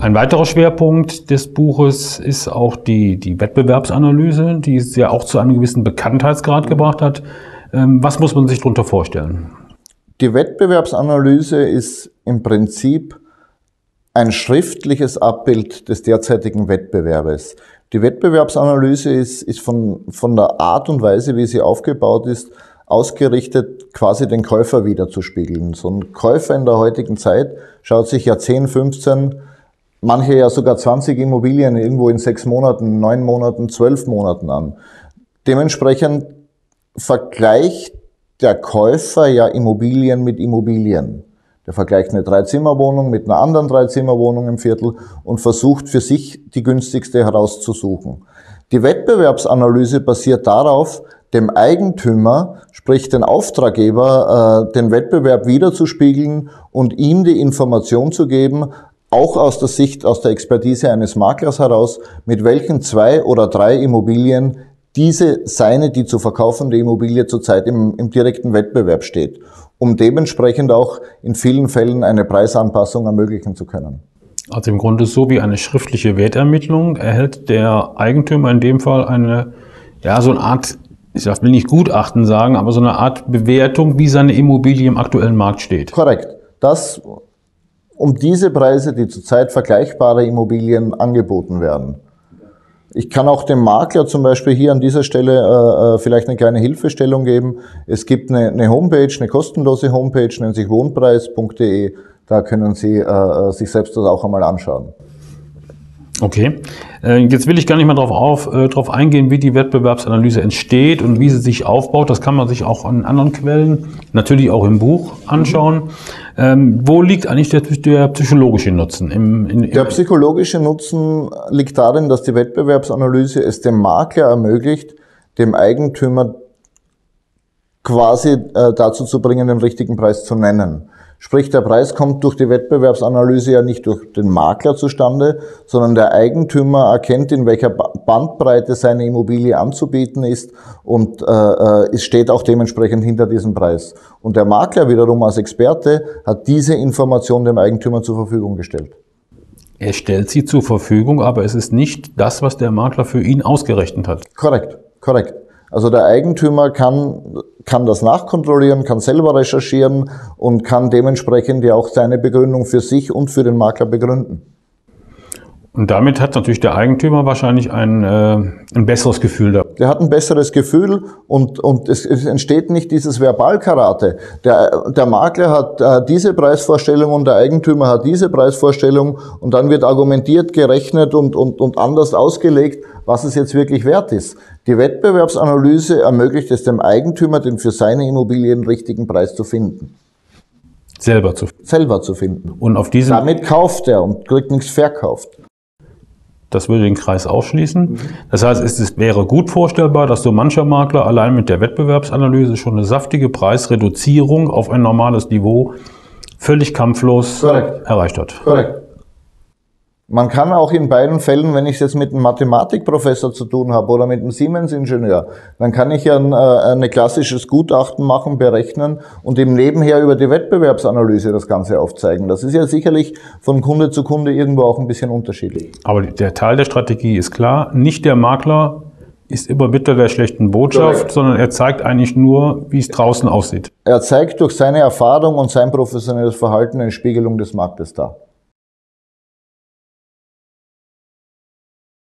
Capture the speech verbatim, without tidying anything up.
Ein weiterer Schwerpunkt des Buches ist auch die, die Wettbewerbsanalyse, die es ja auch zu einem gewissen Bekanntheitsgrad gebracht hat. Was muss man sich darunter vorstellen? Die Wettbewerbsanalyse ist im Prinzip ein schriftliches Abbild des derzeitigen Wettbewerbes. Die Wettbewerbsanalyse ist, ist von, von der Art und Weise, wie sie aufgebaut ist, ausgerichtet, quasi den Käufer wiederzuspiegeln. So ein Käufer in der heutigen Zeit schaut sich ja zehn, fünfzehn, manche ja sogar zwanzig Immobilien irgendwo in sechs Monaten, neun Monaten, zwölf Monaten an. Dementsprechend vergleicht der Käufer ja Immobilien mit Immobilien. Der vergleicht eine Dreizimmerwohnung mit einer anderen Dreizimmerwohnung im Viertel und versucht für sich die günstigste herauszusuchen. Die Wettbewerbsanalyse basiert darauf, dem Eigentümer, sprich den Auftraggeber, äh, den Wettbewerb wiederzuspiegeln und ihm die Information zu geben, auch aus der Sicht, aus der Expertise eines Maklers heraus, mit welchen zwei oder drei Immobilien diese seine, die zu verkaufende Immobilie zurzeit im, im direkten Wettbewerb steht, um dementsprechend auch in vielen Fällen eine Preisanpassung ermöglichen zu können. Also im Grunde so wie eine schriftliche Wertermittlung erhält der Eigentümer in dem Fall eine, ja, so eine Art, ich will nicht Gutachten sagen, aber so eine Art Bewertung, wie seine Immobilie im aktuellen Markt steht. Korrekt. Das um diese Preise, die zurzeit vergleichbare Immobilien angeboten werden. Ich kann auch dem Makler zum Beispiel hier an dieser Stelle äh, vielleicht eine kleine Hilfestellung geben. Es gibt eine, eine Homepage, eine kostenlose Homepage, nennt sich wohnpreis punkt de. Da können Sie äh, sich selbst das auch einmal anschauen. Okay, jetzt will ich gar nicht mehr darauf auf, äh, darauf eingehen, wie die Wettbewerbsanalyse entsteht und wie sie sich aufbaut. Das kann man sich auch an anderen Quellen, natürlich auch im Buch anschauen. Ähm, wo liegt eigentlich der, der psychologische Nutzen? Im, in, im der psychologische Nutzen liegt darin, dass die Wettbewerbsanalyse es dem Makler ermöglicht, dem Eigentümer quasi äh, dazu zu bringen, den richtigen Preis zu nennen. Sprich, der Preis kommt durch die Wettbewerbsanalyse ja nicht durch den Makler zustande, sondern der Eigentümer erkennt, in welcher Bandbreite seine Immobilie anzubieten ist und äh, es steht auch dementsprechend hinter diesem Preis. Und der Makler wiederum als Experte hat diese Information dem Eigentümer zur Verfügung gestellt. Er stellt sie zur Verfügung, aber es ist nicht das, was der Makler für ihn ausgerechnet hat. Korrekt, korrekt. Also der Eigentümer kann, kann das nachkontrollieren, kann selber recherchieren und kann dementsprechend ja auch seine Begründung für sich und für den Makler begründen. Und damit hat natürlich der Eigentümer wahrscheinlich ein, äh, ein besseres Gefühl da. Der hat ein besseres Gefühl und, und es, es entsteht nicht dieses Verbalkarate. Der, der Makler hat äh, diese Preisvorstellung und der Eigentümer hat diese Preisvorstellung und dann wird argumentiert, gerechnet und, und, und anders ausgelegt, was es jetzt wirklich wert ist. Die Wettbewerbsanalyse ermöglicht es dem Eigentümer, den für seine Immobilien richtigen Preis zu finden. Selber zu finden. Selber zu finden. Und auf diesem Damit kauft er und kriegt nichts verkauft. Das würde den Kreis ausschließen. Das heißt, es wäre gut vorstellbar, dass so mancher Makler allein mit der Wettbewerbsanalyse schon eine saftige Preisreduzierung auf ein normales Niveau völlig kampflos Korrekt. erreicht hat. Korrekt. Man kann auch in beiden Fällen, wenn ich es jetzt mit einem Mathematikprofessor zu tun habe oder mit einem Siemens-Ingenieur, dann kann ich ja ein, äh, ein klassisches Gutachten machen, berechnen und ihm nebenher über die Wettbewerbsanalyse das Ganze aufzeigen. Das ist ja sicherlich von Kunde zu Kunde irgendwo auch ein bisschen unterschiedlich. Aber der Teil der Strategie ist klar, nicht der Makler ist Übermittler der schlechten Botschaft, Correct. sondern er zeigt eigentlich nur, wie es draußen aussieht. Er zeigt durch seine Erfahrung und sein professionelles Verhalten eine Spiegelung des Marktes dar.